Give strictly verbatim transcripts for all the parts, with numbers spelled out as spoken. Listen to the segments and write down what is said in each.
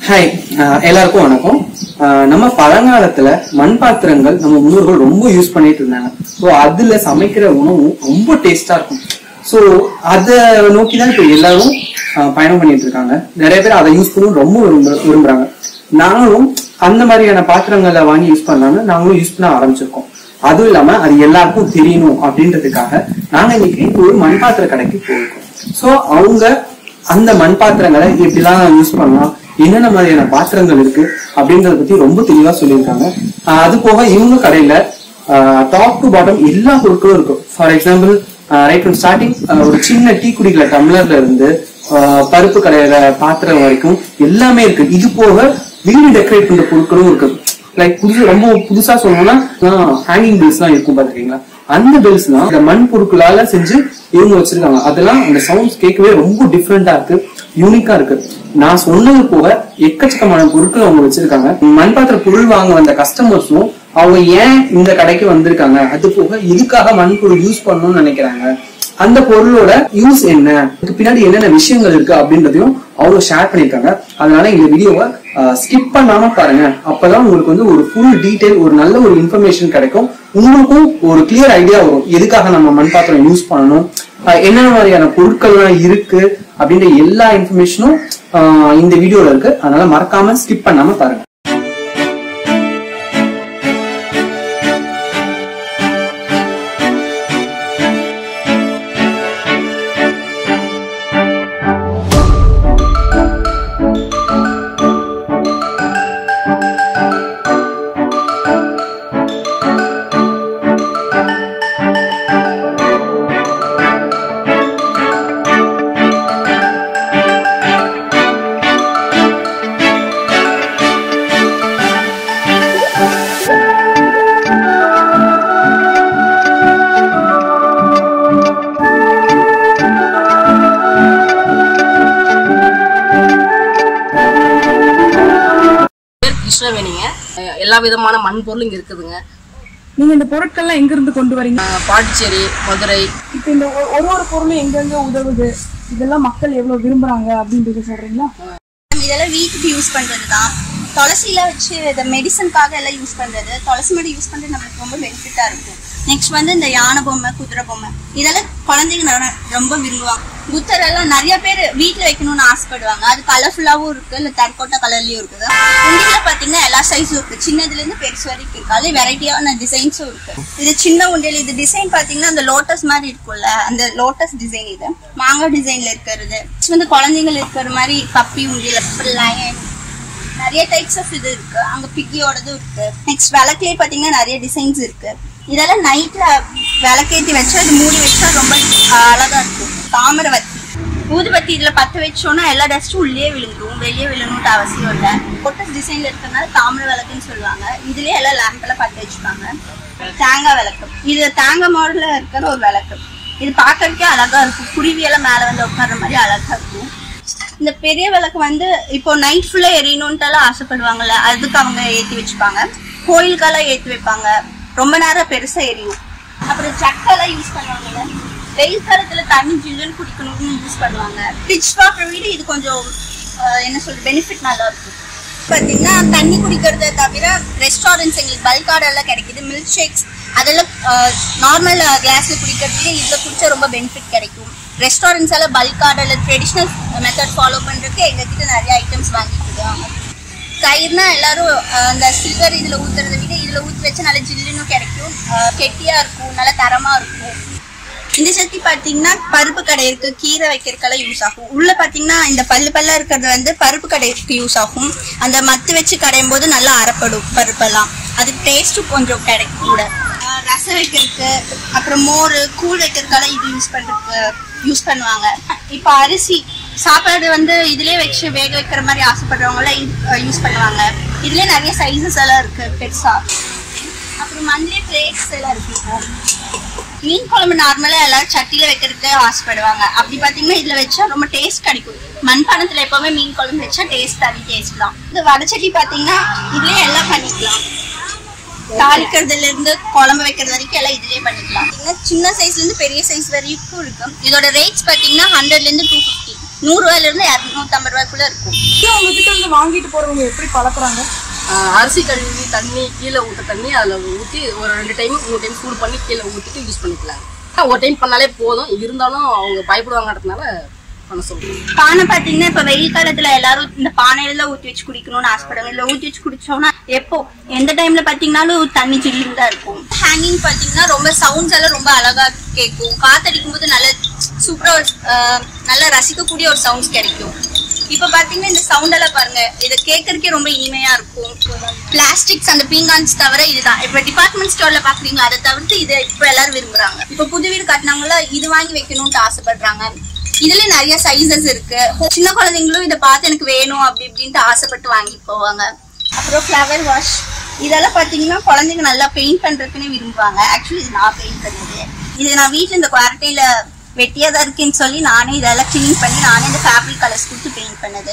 Hi, எல்லாருக்கும் வணக்கம். நம்ம பழங்காலத்துல மண் பாத்திரங்கள் நம்ம முன்னோர்கள் ரொம்ப யூஸ் பண்ணிட்டு இருந்தாங்க. ஸோ அதுல சமைக்கிற உணவும் ரொம்ப டேஸ்டா இருக்கும். ஸோ அதை நோக்கிதான் இப்ப எல்லாரும் பயணம் பண்ணிட்டு இருக்காங்க. நிறைய பேர் அதை யூஸ் பண்ணவும் ரொம்ப விரும்ப விரும்புறாங்க. நாங்களும் அந்த மாதிரியான பாத்திரங்களை வாங்கி யூஸ் பண்ணலாம்னு நாங்களும் யூஸ் பண்ண ஆரம்பிச்சிருக்கோம். அதுவும் இல்லாம அது எல்லாருக்கும் தெரியணும் அப்படின்றதுக்காக நாங்க இன்னைக்கு ஒரு மண் பாத்திர கடைக்கு போயிருக்கோம். ஸோ அவங்க அந்த மண் பாத்திரங்களை எப்படிலாம் யூஸ் பண்ணலாம், என்னென்ன மாதிரியான பாத்திரங்கள் இருக்கு அப்படின்றத பத்தி ரொம்ப தெளிவா சொல்லியிருக்காங்க. அது போக இவங்க கடையில டாப் டு பாட்டம் எல்லா பொருட்களும் இருக்கும். For example right from starting ஒரு சின்ன டீ குடிக்கிற டம்ளர்ல இருந்து பருப்பு கடையில பாத்திரம் வரைக்கும் எல்லாமே இருக்கு. இது போக வீடு டெக்கரேட் பண்ற பொருட்களும் இருக்கு. லைக் புதுசு ரொம்ப புதுசா சொல்லணும்னா ஹேங்கிங் பில்ஸ் எல்லாம் இருக்கும் பாத்துக்கீங்களா, அந்த பில்ஸ் எல்லாம் இந்த மண் பொருட்களால செஞ்சு இவங்க வச்சிருக்காங்க. அதெல்லாம் அந்த சவுண்ட்ஸ் கேட்கவே ரொம்ப டிஃப்ரெண்டா இருக்கு, யூனிக்கா இருக்கு. நான் சொன்னது போக எக்கச்சக்கமான பொருட்கள் அவங்க வச்சிருக்காங்க. மண் பாத்திர பொருள் வாங்க வந்த கஸ்டமர்ஸும் அவங்க ஏன் இந்த கடைக்கு வந்திருக்காங்க, அது போக இதுக்காக மண் பொருள் யூஸ் பண்ணணும்னு நினைக்கிறாங்க, அந்த பொருளோட யூஸ் என்ன, அதுக்கு பின்னாடி என்னென்ன விஷயங்கள் இருக்கு அப்படின்றதையும் அவங்க ஷேர் பண்ணிருக்காங்க. அதனால இந்த வீடியோவை ஸ்கிப் பண்ணாம பாருங்க. அப்பதான் உங்களுக்கு வந்து ஒரு ஃபுல் டீடைல், ஒரு நல்ல ஒரு இன்ஃபர்மேஷன் கிடைக்கும். உங்களுக்கும் ஒரு கிளியர் ஐடியா வரும் எதுக்காக நம்ம மண் பாத்திரம் யூஸ் பண்ணணும், என்னென்ன மாதிரியான பொருட்கள்லாம் இருக்கு அப்படின்ற எல்லா இன்ஃபர்மேஷனும் இந்த வீடியோல இருக்கு. அதனால மறக்காம ஸ்கிப் பண்ணாம பாருங்க. எல்லா விதமான மண் பொருள் இங்க இருக்குதுங்க. நீங்க இந்த பொருட்கள்லாம் எங்க இருந்து கொண்டு வரீங்க? பாண்டிச்சேரி, மதுரை. இப்ப இந்த ஒரு ஒரு பொருளும் எங்கெங்க உதவுது, இதெல்லாம் மக்கள் எவ்வளவு விரும்புறாங்க அப்படின்றது சொல்றீங்களா? இதெல்லாம் வீட்டுக்கு யூஸ் பண்றதுதான். துளசியில வச்சு இதை மெடிசனுக்காக எல்லாம் யூஸ் பண்றது, துளசி மடி யூஸ் பண்றது நம்மளுக்கு ரொம்ப பெனிஃபிட்டா இருக்கும். நெக்ஸ்ட் வந்து இந்த யானை பொம்மை, குதிரை பொம்மை, இதெல்லாம் குழந்தைங்க ரொம்ப விரும்புவாங்க. புத்தர் எல்லாம் நிறைய பேர் வீட்டுல வைக்கணும்னு ஆசைப்படுவாங்க. அது கலர்ஃபுல்லாவும் இருக்கு, இல்ல தற்கோட்டை கலர்லயும் இருக்குது. உண்டியில பாத்தீங்கன்னா எல்லா சைஸும் இருக்கு, சின்னதுல இருந்து பெருசு வரைக்கும் இருக்கு. அது வெரைட்டியான டிசைன்ஸும் இருக்கு. இது சின்ன உண்டியல். இது டிசைன் பாத்தீங்கன்னா அந்த லோட்டஸ் மாதிரி இருக்கும்ல, அந்த லோட்டஸ் டிசைன். இது மாங்காய் டிசைன்ல இருக்கிறது. வந்து குழந்தைங்க இருக்கிற மாதிரி பப்பி உண்டியல், லயன், நிறைய டைப்ஸ் ஆஃப் இது இருக்கு. அங்க பிக்கியோடதும் இருக்கு. நெக்ஸ்ட் விளக்குலயே பாத்தீங்கன்னா நிறைய டிசைன்ஸ் இருக்கு. இதெல்லாம் நைட்ல விளக்கேற்றி வச்சா அது மூடி வச்சா ரொம்ப அழகா இருக்கும். தாமரை வத்தி, ஊதுபத்தி இதுல பத்து வச்சோம்னா எல்லா டஸ்டும் உள்ளே விழுந்துடும், வெளியே விழணும்ட்டு அவசியம் இல்லை. லோட்டஸ் டிசைன்ல இருக்கிறதுனால தாமரை விளக்குன்னு சொல்லுவாங்க. இதுலயே எல்லாம் லேம்ப் எல்லாம் பத்து வச்சுப்பாங்க. தேங்காய் விளக்கு, இது தேங்காய் மாடல இருக்கிற ஒரு விளக்கு. இது பாக்கிறதுக்கே அழகா இருக்கும். குருவியெல்லாம் மேல வந்து உட்கார்ற மாதிரி அழகா இருக்கும். இந்த பெரிய விளக்கு வந்து இப்போ நைட் ஃபுல்லா எரியணும்ட்டாலும் ஆசைப்படுவாங்கல்ல, அதுக்கு அவங்க ஏற்றி வச்சுப்பாங்க. கோயிலுக்கெல்லாம் ஏற்றி வைப்பாங்க, ரொம்ப நேரம் பெருசா எரியும். அப்புறம் சக்கெல்லாம் யூஸ் பண்ணுவாங்க. வெயில் காலத்துல தண்ணி ஜில்லுன்னு குடிக்கணும்னு யூஸ் பண்ணுவாங்க. ஃப்ரிட்ஜ் வாட்டரை விட இது கொஞ்சம் என்ன சொல்றது பெனிஃபிட் நல்லா இருக்கும். பார்த்தீங்கன்னா தண்ணி குடிக்கிறத தவிர ரெஸ்டாரண்ட்ஸ் எங்களுக்கு பல்க் ஆர்டர்லாம் கிடைக்குது. மில்க் ஷேக்ஸ் அதெல்லாம் நார்மல் கிளாஸ்ல குடிக்கிறதுக்கு இதில் குடிச்சா ரொம்ப பெனிஃபிட் கிடைக்கும். ரெஸ்டாரண்ட்ஸ் எல்லாம் பல்க் ஆர்டர்ல ட்ரெடிஷ்னல் மெத்தட் ஃபாலோ பண்றதுக்கு எங்ககிட்ட நிறைய ஐட்டம்ஸ் வாங்கிட்டுருக்காங்க. தயிர்னா எல்லாரும் அந்த சில்வர் இதுல ஊத்துறதை விட இதுல ஊற்றி வச்சா நல்லா ஜில்லுன்னு கிடைக்கும், கெட்டியா இருக்கும், நல்லா தரமா இருக்கும். இந்த சட்டி பாத்தீங்கன்னா பருப்பு கடை இருக்கு, கீரை வைக்கிறதுக்கெல்லாம் யூஸ் ஆகும். உள்ள பாத்தீங்கன்னா இந்த பல்லு பல்லா இருக்கிறது வந்து பருப்பு கடைக்கு யூஸ் ஆகும். அந்த மத்து வச்சு கடையும் போது நல்லா அரைப்படும் பருப்பெல்லாம், அதுக்கு டேஸ்ட்டும் கொஞ்சம் கிடைக்கும் கூட. ரசம் வைக்கிறதுக்கு, அப்புறம் மோர், கூழ் வைக்கிறதுக்கெல்லாம் இது யூஸ் பண்றதுக்கு யூஸ் பண்ணுவாங்க. இப்போ அரிசி சாப்பாடு வந்து இதுலயே வச்சு வேக வைக்கிற மாதிரி ஆசைப்படுறவங்களாம் யூஸ் பண்ணுவாங்க. இதுலயே நிறைய சைஸஸ் எல்லாம் இருக்கு பெருசா. அப்புறம் மண்ணிலே பிளேட்ஸ் எல்லாம் இருக்கு. மீன் குழம்பு நார்மலா எல்லாரும் சட்டியில வைக்கிறதுக்கு ஆசைப்படுவாங்க. அப்படி பாத்தீங்கன்னா இதுல வச்சா ரொம்ப டேஸ்ட் கிடைக்கும். மண்பானத்துல எப்பவுமே மீன் குழம்பு வச்சா டேஸ்ட் தனி டேஸ்ட் தான். இந்த வடச்சட்டி பாத்தீங்கன்னா இதுலயே எல்லாம் பண்ணிக்கலாம். தாளிக்கிறதுல இருந்து குழம்பு வைக்கிறது வரைக்கும் எல்லாம் இதுலயே பண்ணிக்கலாம். சின்ன சைஸ்ல இருந்து பெரிய சைஸ் வரைக்கும் இருக்கு. இதோட ரேட்ஸ் பாத்தீங்கன்னா ஹண்ட்ரட்ல இருந்து டூ பிப்டி. நூறு ரூபாயில இருந்து இருநூத்தி ஐம்பது ரூபாய்க்குள்ள இருக்கும். உங்ககிட்ட இருந்து வாங்கிட்டு போறவங்க எப்படி பழக்குறாங்க? அரிசி கழுவி தண்ணி கீழே ஊற்ற தண்ணி அதில் ஊற்றி ஒரு ரெண்டு டைம் மூணு டைம் சூடு பண்ணி கீழே ஊற்றிட்டு யூஸ் பண்ணிக்கலாம். ஒரு டைம் பண்ணாலே போதும், இருந்தாலும் அவங்க பயப்படுவாங்கன்றதுனால பண்ண சொல்லுவோம். பானை பாத்தீங்கன்னா இப்ப வெயில் காலத்துல எல்லாரும் இந்த பானையில ஊத்தி வச்சு குடிக்கணும்னு ஆசைப்படுவாங்க. இல்ல ஊத்தி வச்சு குடிச்சோம்னா எப்போ எந்த டைம்ல பாத்தீங்கன்னாலும் தண்ணி ஜில்லுன்னு தான் இருக்கும். ஹேங்கிங் பாத்தீங்கன்னா ரொம்ப சவுண்ட்ஸ் எல்லாம் ரொம்ப அழகா கேட்கும். காத்தடிக்கும் போது நல்ல சூப்பரா நல்லா ரசிக்கக்கூடிய ஒரு சவுண்ட்ஸ் கிடைக்கும். இப்ப பாத்தீங்கன்னா இந்த சவுண்ட் எல்லாம் பாருங்க, இதை கேட்கறதுக்கே ரொம்ப இனிமையா இருக்கும். பிளாஸ்டிக்ஸ் அந்த பீங்கான்ஸ் தவிர இதுதான் இப்ப டிபார்ட்மெண்ட் ஸ்டோர்ல பாக்குறீங்க, அதை தவிர்த்து இதை இப்ப எல்லாரும் விரும்புறாங்க. இப்ப புது வீடு கட்டினவங்கள இது வாங்கி வைக்கணும்னு ஆசைப்படுறாங்க. இதுல நிறைய சைசஸ் இருக்கு. சின்ன குழந்தைங்களும் இதை பார்த்து எனக்கு வேணும் அப்படி இப்படின்ட்டு ஆசைப்பட்டு வாங்கி போவாங்க. அப்புறம் ஃப்ளவர் வாஷ் இதெல்லாம் பாத்தீங்கன்னா குழந்தைங்க நல்லா பெயிண்ட் பண்றதுக்குன்னு விரும்புவாங்க. ஆக்சுவலி இது நான் பெயிண்ட் பண்ணது. இது நான் வீட்டுல இந்த குவாரண்டைன்ல வெட்டியா தான் இருக்குன்னு சொல்லி நானே இதெல்லாம் கிளீன் பண்ணி நானே இந்த ஃபேப்ரிக் கலர்ஸ் கொடுத்து பெயிண்ட் பண்ணது.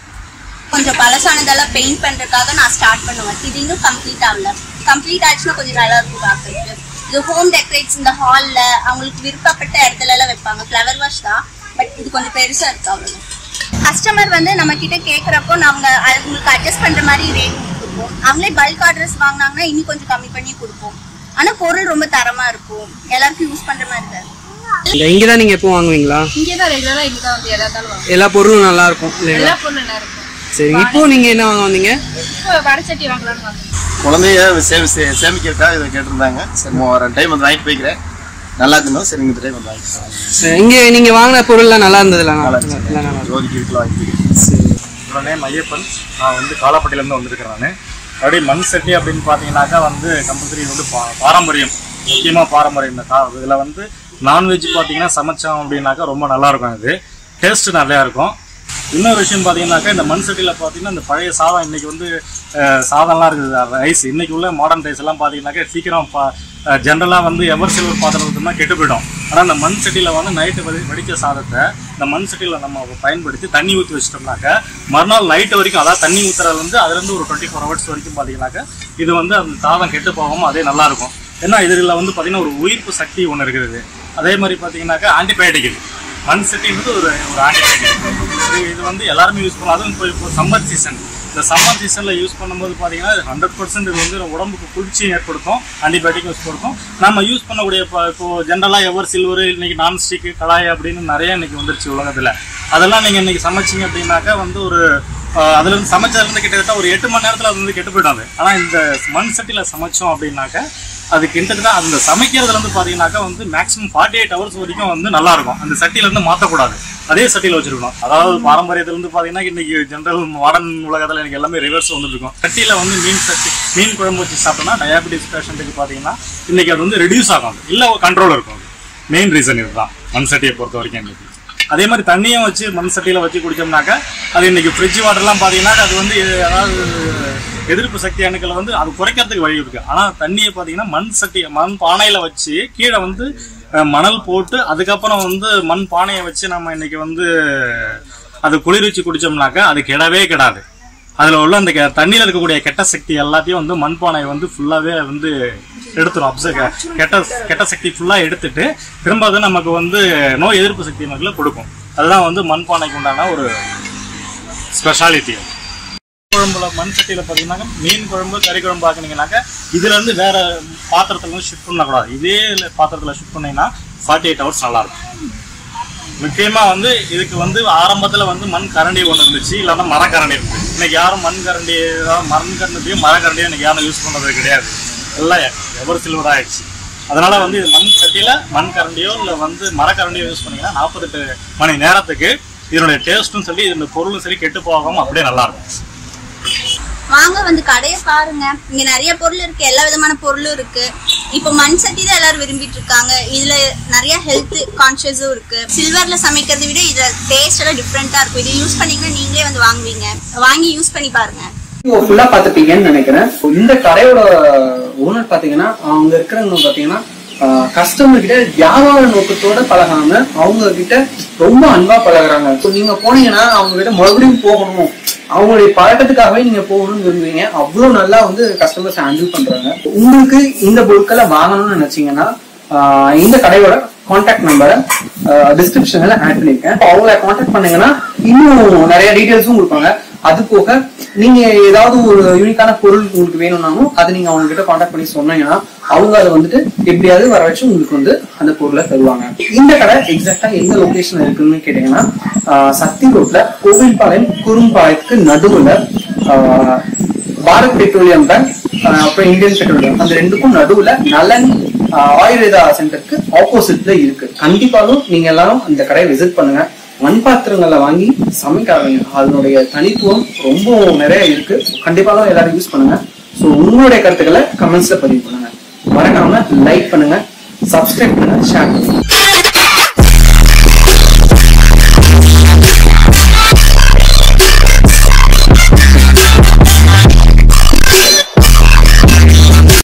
கொஞ்சம் பழசானதெல்லாம் பெயிண்ட் பண்றதுக்காக நான் ஸ்டார்ட் பண்ணுவேன். இது இன்னும் கம்ப்ளீட் ஆகல. கம்ப்ளீட் ஆச்சுன்னா கொஞ்சம் நல்லா இருக்கும் பார்க்கறதுக்கு. இது ஹோம் டெக்கரேட்ஸ் இந்த ஹால்ல அவங்களுக்கு விருப்பப்பட்ட இடத்துல எல்லாம் வைப்பாங்க. ஃப்ளவர் வாஷ் தான், பட் இது கொஞ்சம் பெருசா இருக்கு. அவ்வளவு கஸ்டமர் வந்து நம்ம கிட்ட கேட்கறப்போ நாங்க அவங்களுக்கு அட்ஜஸ்ட் பண்ற மாதிரி ரேட் கொடுப்போம். அவங்களே பல்க் ஆர்டர்ஸ் வாங்கினாங்கன்னா இன்னும் கொஞ்சம் கம்மி பண்ணி கொடுப்போம். ஆனா பொருள் ரொம்ப தரமா இருக்கும், எல்லாருக்கும் யூஸ் பண்ற மாதிரி தான். இங்கதான் நீங்க எப்போ வாங்குவீங்களா? இங்கேதான் ரெகுலரா இங்கதான் வந்து எல்லாத்தாலும் வாங்குவோம். எல்லா பொருளும் நல்லா இருக்கும். எல்லா பொருளும் நல்லா இருக்கும். சரி, இப்போ நீங்க என்ன வாங்க வந்தீங்க? இப்போ வடச்சட்டி வாங்கலாம்னு வாங்க. குழந்தைய சேமி சேமிக்கிறதுக்காக இதை கேட்டிருந்தாங்க. சரி, ரெண்டு டைம் வந்து வாங்கிட்டு போய்க்கிறேன். நல்லா இருக்கணும். சரி, இந்த டைம் வந்து வாங்கிக்கிறேன். இங்க நீங்க வாங்கின பொருள்லாம் நல்லா இருந்ததுல? நல்லா இருந்துச்சு. ஜோதிக்கு வீட்டில் வாங்கிக்கிறேன். சரி, என்னோட நேம் ஐயப்பன். நான் வந்து காலாப்பட்டியிலேருந்து வந்திருக்கிறேன். நான் அப்படியே மண் சட்டி அப்படின்னு பார்த்தீங்கன்னாக்கா வந்து கம்பல்சரி வந்து பா பாரம்பரியம் முக்கியமாக பாரம்பரியம். இந்த கா இதில் வந்து நான்வெஜ் பார்த்தீங்கன்னா சமைச்சோம் அப்படின்னாக்கா ரொம்ப நல்லாயிருக்கும். இது டேஸ்ட்டு நிறையா இருக்கும். இன்னொரு விஷயம் பார்த்தீங்கன்னாக்கா இந்த மண் சட்டியில் பார்த்தீங்கன்னா இந்த பழைய சாதம் இன்றைக்கி வந்து சாதம்லாம் இருக்குது ரைஸ். இன்றைக்கி உள்ள மாடர்ன் ரைஸ் எல்லாம் பார்த்தீங்கன்னாக்கா சீக்கிரம் பா ஜென்ரலாக வந்து எவர் சில்வர் பாத்திரத்துனா கெட்டு போயிடும். ஆனால் இந்த மண் சட்டியில் வந்து நைட்டு வடி வடித்த சாதத்தை இந்த மண் சட்டியில் நம்ம பயன்படுத்தி தண்ணி ஊற்றி வச்சிட்டோம்னாக்கா மறுநாள் நைட்டு வரைக்கும், அதாவது தண்ணி ஊற்றுறது வந்து அதுலேருந்து ஒரு டுவெண்ட்டி ஃபோர் ஹவர்ஸ் வரைக்கும் பார்த்தீங்கன்னாக்கா இது வந்து அந்த சாதம் கெட்டு போகாமல் அதே நல்லாயிருக்கும். ஏன்னா இதில் வந்து பார்த்தீங்கன்னா ஒரு உயிர்ப்பு சக்தி ஒன்று இருக்குது. அதே மாதிரி பார்த்தீங்கன்னாக்கா ஆன்டிபயோட்டிக். இது மண் சட்டின்றது ஒரு ஒரு ஆன்டிபயோட்டிக். இது இது வந்து எல்லாருமே யூஸ் பண்ணலாம். அதுவும் இப்போ இப்போ சம்மர் சீசன், இந்த சம்மர் சீசனில் யூஸ் பண்ணும்போது பார்த்தீங்கன்னா ஹண்ட்ரட் பர்சன்ட் இது வந்து உடம்புக்கு குளிர்ச்சியும் ஏற்படுத்தும், ஆன்டிபயோட்டிக் யூஸ் கொடுக்கும். நம்ம யூஸ் பண்ணக்கூடிய இப்போ இப்போது ஜென்ரலாக எவர் சில்வர், இன்றைக்கி நான்ஸ்டிக்கு, கடாய் அப்படின்னு நிறைய இன்றைக்கி வந்துருச்சு உலகத்தில். அதெல்லாம் நீங்கள் இன்றைக்கி சமைச்சிங்க அப்படின்னாக்கா வந்து ஒரு அதுலேருந்து சமைச்சதுலேருந்து கிட்டத்தட்ட ஒரு எட்டு மணி நேரத்தில் அது வந்து கெட்டு போயிடாது. ஆனால் இந்த மண் சட்டியில் சமைச்சோம் அப்படின்னாக்கா அது கிட்டத்தட்ட அந்த சமைக்கிறதுலேருந்து பார்த்தீங்கன்னாக்கா வந்து மேக்ஸிமம் ஃபார்ட்டி எயிட் ஹவர்ஸ் வரைக்கும் வந்து நல்லாயிருக்கும். அந்த சட்டியிலேருந்து மாற்றக்கூடாது, அதே சட்டியில் வச்சுருக்கணும். அதாவது பாரம்பரியத்திலேருந்து பார்த்தீங்கன்னா இன்றைக்கி ஜென்ரல் மாடர்ன் உலகத்தில் எனக்கு எல்லாமே ரிவர்ஸ் வந்துருக்கும். சட்டியில் வந்து மீன் சட்டி மீன் குழம்பு வச்சு சாப்பிட்டோம்னா டயாபெட்டிஸ் பேஷண்ட்டுக்கு பார்த்தீங்கன்னா இன்றைக்கி அது வந்து ரெடியூஸ் ஆகும், இல்லை கண்ட்ரோல் இருக்கும். மெயின் ரீசன் இதுதான் மண் சட்டியை பொறுத்த வரைக்கும். இன்றைக்கி அதே மாதிரி தண்ணியும் வச்சு மண் சட்டியில் வச்சு குடித்தோம்னாக்கா அது இன்றைக்கி ஃப்ரிட்ஜ் வாட்டர்லாம் பார்த்தீங்கன்னா அது வந்து அதாவது எதிர்ப்பு சக்தி அணுக்களை வந்து அது குறைக்கிறதுக்கு வழி இருக்கு. ஆனால் தண்ணியை பார்த்தீங்கன்னா மண் சட்டி மண் பானையில் வச்சு கீழே வந்து மணல் போட்டு அதுக்கப்புறம் வந்து மண் பானையை வச்சு நம்ம இன்னைக்கு வந்து அது குளிர்ச்சி குடிச்சோம்னாக்கா அது கெடவே கெடாது. அதில் உள்ள அந்த தண்ணியில் இருக்கக்கூடிய கெட்ட சக்தி எல்லாத்தையும் வந்து மண்பானை வந்து ஃபுல்லாகவே வந்து எடுத்துரும். அப்சர்வ் கெட்ட கெட்ட சக்தி ஃபுல்லாக எடுத்துட்டு திரும்ப அது நமக்கு வந்து நோய் எதிர்ப்பு சக்தி நமக்குள்ள கொடுக்கும். அதுதான் வந்து மண்பானைக்கு உண்டான ஒரு ஸ்பெஷாலிட்டி. குழம்புல மண் சட்டியில் பார்த்தீங்கன்னா மீன் குழம்பு, கறி குழம்பு ஆக்குனீங்கன்னாக்கா இதுல இருந்து வேற பாத்திரத்துல இருந்து ஷிஃப்ட் பண்ணக்கூடாது. இதே பாத்திரத்துல ஷிஃப்ட் பண்ணீங்கன்னா ஃபார்ட்டி எயிட் ஹவர்ஸ் நல்லா இருக்கும். முக்கியமா வந்து இதுக்கு வந்து ஆரம்பத்துல வந்து மண் கரண்டி ஒன்று இருந்துச்சு, இல்லைன்னா மரக்கரண்டி இருக்கு. இன்னைக்கு யாரும் மண் கரண்டி மண் கரண்டியும் மரக்கரண்டியும் இன்னைக்கு யாரும் யூஸ் பண்றது கிடையாது. எல்லாம் எவர் சில்வர் ஆயிடுச்சு. அதனால வந்து இது மண் சட்டியில மண் கரண்டியோ இல்லை வந்து மரக்கரண்டியோ யூஸ் பண்ணீங்கன்னா நாற்பத்தெட்டு மணி நேரத்துக்கு இதனுடைய டேஸ்ட்டும் சரி இந்த பொருளும் சரி கெட்டு போகாம அப்படியே நல்லா இருக்கும். வாங்க வந்து கடையை பாருங்க, இங்க நிறைய பொருள் இருக்கு, எல்லா விதமான பொருளும் இருக்கு. இப்போ மண் சட்டி தான் எல்லாரும் விரும்பிட்டு இருக்காங்க. இதுல நிறைய ஹெல்த் கான்சியஸும் இருக்கு. சில்வர்ல சமைக்கிறத விட இதுல டேஸ்ட் எல்லாம் டிஃப்ரெண்டா இருக்கும். இதை யூஸ் பண்ணீங்கன்னா நீங்களே வந்து வாங்குவீங்க. வாங்கி யூஸ் பண்ணி பாருங்க. ஃபுல்லா பாத்துப்பீங்கன்னு நினைக்கிறேன். இந்த கடையோட ஓனர் பாத்தீங்கன்னா அவங்க இருக்கிறவங்க பாத்தீங்கன்னா கஸ்டமர் கிட்ட வியாபார நோக்கத்தோட பழகாம அவங்க கிட்ட ரொம்ப அன்பா பழகுறாங்க. ஸோ நீங்க போனீங்கன்னா அவங்க கிட்ட மறுபடியும் போகணும், அவங்களுடைய பழக்கத்துக்காகவே நீங்க போகணும்னு விரும்புவீங்க. அவ்வளவு நல்லா வந்து கஸ்டமர்ஸ் ஹேண்டில் பண்றாங்க. உங்களுக்கு இந்த பொருட்களை வாங்கணும்னு நினைச்சீங்கன்னா இந்த கடையோட கான்டாக்ட் நம்பரை டிஸ்கிரிப்ஷன்ல ஆட் பண்ணிருக்கேன். அவங்கள கான்டாக்ட் பண்ணீங்கன்னா இன்னும் நிறைய டீடைல்ஸும் கொடுப்பாங்க. அது போக நீங்க ஏதாவது ஒரு யூனிக்கான பொருள் உங்களுக்கு வேணும்னாலும் அதை நீங்க அவங்க கிட்ட கான்டாக்ட் பண்ணி சொன்னீங்கன்னா அவங்க அதை வந்துட்டு எப்படியாவது வர வச்சு உங்களுக்கு வந்து அந்த பொருளை தருவாங்க. இந்த கடை எக்ஸாக்டா எந்த லொகேஷன் இருக்குன்னு கேட்டீங்கன்னா சக்தி ரோட்ல கோவில்பாளையம் குறும்பாளையத்துக்கு நடுவுல பாரத் பெட்ரோலியம் பேங்க் அப்புறம் இந்தியன் பெட்ரோலியம் அந்த ரெண்டுக்கும் நடுவுல நலன் ஆயுர்வேதா சென்டருக்கு ஆப்போசிட்ல இருக்கு. கண்டிப்பாலும் நீங்க எல்லாரும் அந்த கடையை விசிட் பண்ணுங்க. மண் பாத்திரங்களை வாங்கி சமைக்காதீங்க, அதனுடைய தனித்துவம் ரொம்ப நிறைய இருக்கு. கண்டிப்பாலும் எல்லாரும் யூஸ் பண்ணுங்க. ஸோ உங்களுடைய கருத்துக்களை கமெண்ட்ஸ்ல பதிவு பண்ணுங்க. மறக்காம லைக் பண்ணுங்க, சப்ஸ்கிரைப் பண்ணுங்க, ஷேர் பண்ணுங்க.